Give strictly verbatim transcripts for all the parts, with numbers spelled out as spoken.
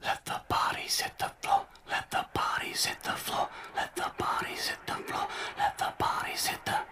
Let the bodies hit the floor. Let the bodies hit the floor. Let the bodies hit the floor. Let the bodies hit the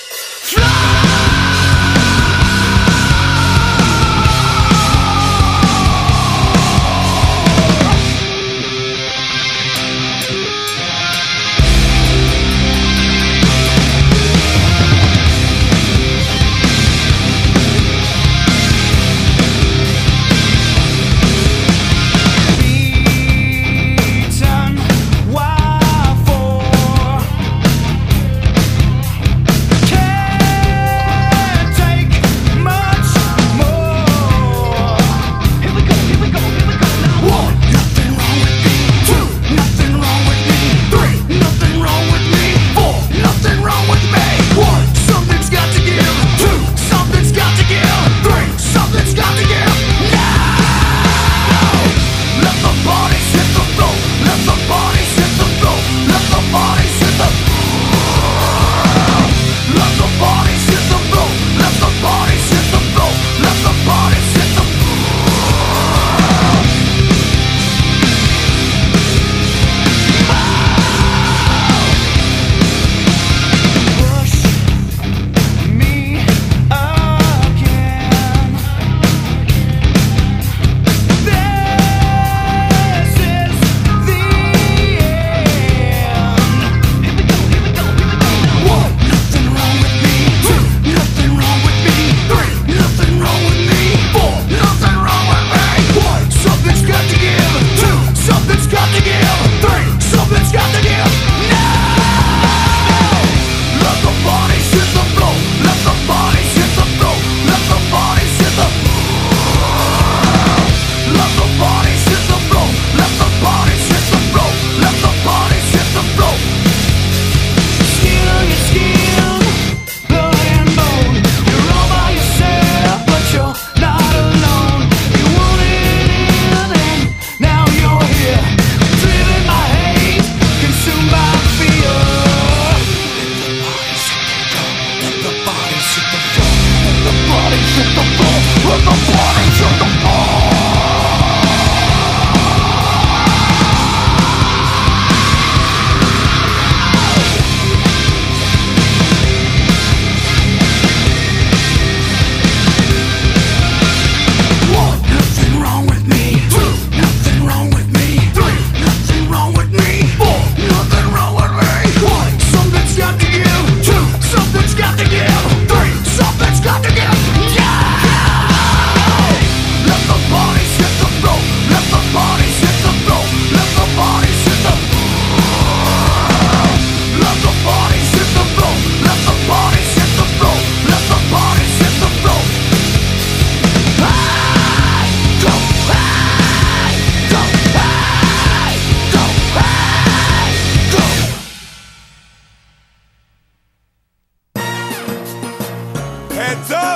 Heads up!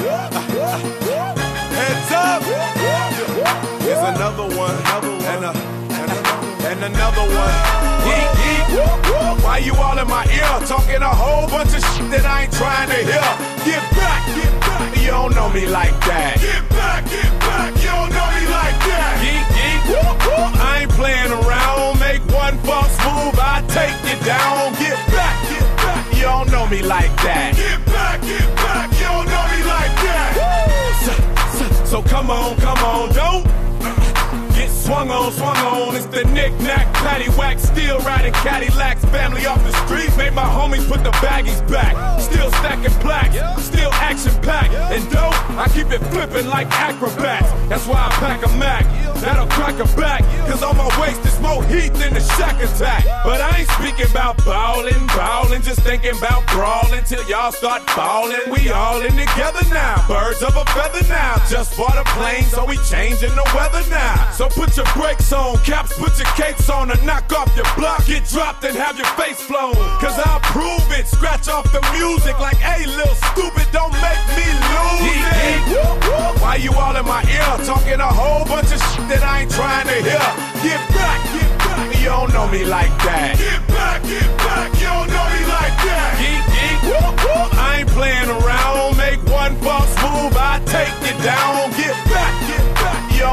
Heads up! Here's another one, and, a, and, a, and another one. Yeet, yeet. Why you all in my ear talking a whole bunch of shit that I ain't trying to hear? Get back, get back. You don't know me like that. Get back, get back. You don't know me like that. Yeet, yeet. I ain't playing around. Make one false move, I take you down. Get back, get back. You don't know me like that. Get back, get back. You don't know me like that. So, so, so come on, come on, don't get swung on, swung on. It's the knick-knack, paddywhack, still riding Cadillacs. Family off the streets, made my homies put the baggies back. Still stacking plaques, still action-packed. And dope, I keep it flipping like acrobats. That's why I pack a Mac, that'll crack a back. Cause on my waist is more heat than the Shack Attack. But I ain't speaking about ballin', ballin', just thinking about brawling till y'all start ballin'. We all in together now, birds of a feather now. Just bought a plane, so we changing the weather now. So put your brakes on, caps, put your capes on, and knock off your block, get dropped and have your face flown. Cause I'll prove it, scratch off the music like, hey, little stupid, don't make me lose it. Why you all in my ear talking a whole bunch of shit that I ain't trying to hear? Get back, get back. You don't know me like that. Get back, get back. You don't know me like that. Geek, geek. I ain't playing around. Make one false move, I take you down. Get back, get back. You don't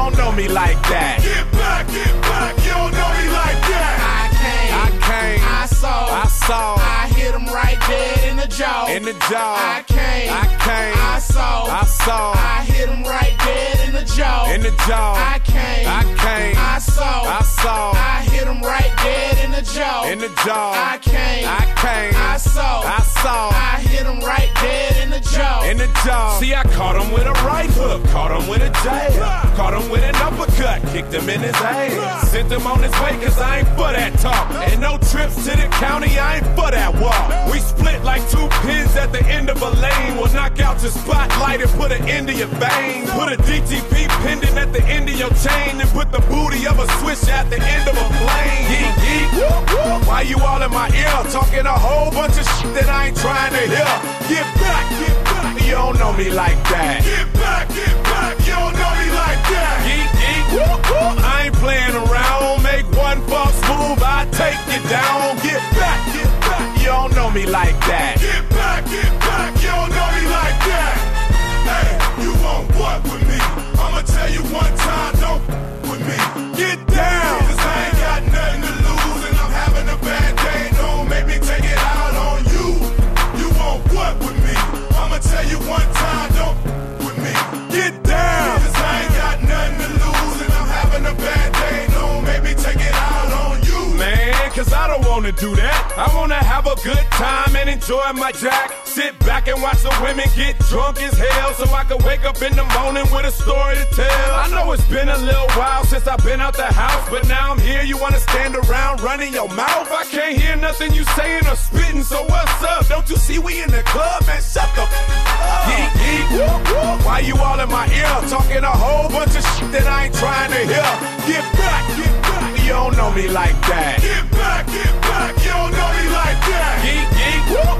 don't know me like that. Get back, get back, you don't know me like that. I came, I came, I saw, I saw, I hit him right dead in the jaw. in the jaw. I came, I came, I saw, I saw, I hit him right dead in the jaw. in the jaw. I came, I came, I saw, I saw, I hit him right dead in the jaw. in the jaw. I came, I came, I saw, I saw, I hit him right dead in the jaw. in the jaw. See, I caught him with a right hook, caught him with a jab, caught him with an uppercut, kicked him in his ass, sent him on his way cause I ain't for that talk. And no trips to the county, I ain't for that walk. We split like two pins at the end of a lane. We'll knock out your spotlight and put an end to your vein. Put a D T P pendant at the end of your chain and put the booty of a switch at the end of a plane. Yeet, yeet. Why you all in my ear talking a whole bunch of shit that I ain't trying to hear? Get back, get back. You don't know me like that. Get back, get back, you don't know me like that. Yeet, yeet. I ain't playing around. Make one false move, I take you down. Get back, get back. You don't know me like that. Get back, get back, you don't know me like that. Hey, you want what with me? I'ma tell you one time, don't with me. Get down. Cause I ain't got nothing to lose and I'm having a bad day. Don't make me take it out on you. You want what with me? I'ma tell you one time, don't with me. Get down. Cause I ain't got nothing to lose and I'm having a bad day. Don't make me take it out on you. Man, cause I don't wanna do that. I wanna have a good time and enjoy my jack. Sit back and watch the women get drunk as hell so I can wake up in the morning with a story to tell. I know it's been a little while since I've been out the house, but now I'm here, you wanna stand around running your mouth? I can't hear nothing you saying or spitting, so what's up? Don't you see we in the club, man? Shut the f up. Geek, geek. Why you all in my ear talking a whole bunch of shit that I ain't trying to hear? Get back, get back. You don't know me like that. Get back, get back, you don't know me like that. Geek, geek.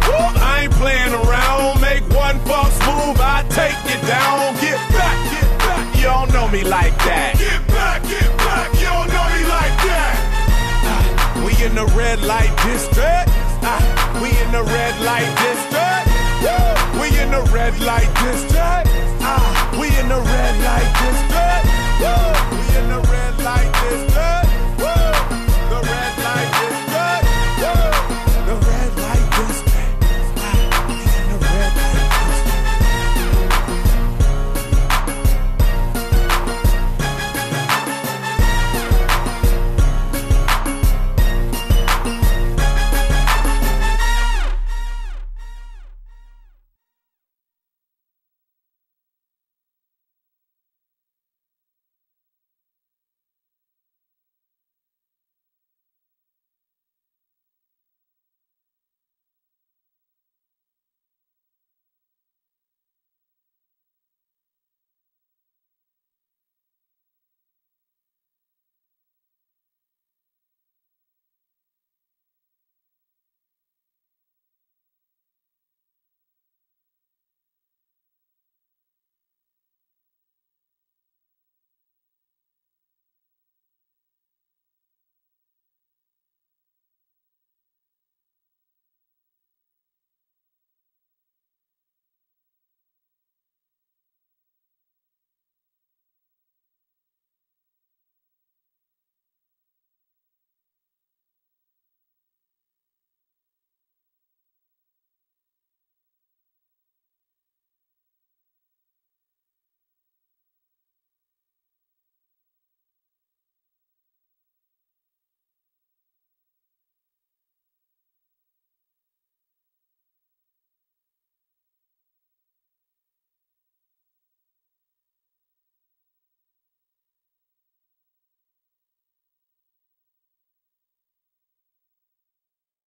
I ain't playing around. Make one false move, I take you down. Get back, get back. You don't know me like that. Get back, get back, you don't know me like that. Uh, we in the red light district. Uh, we in the red light district. Woo! We in the red light district. Uh,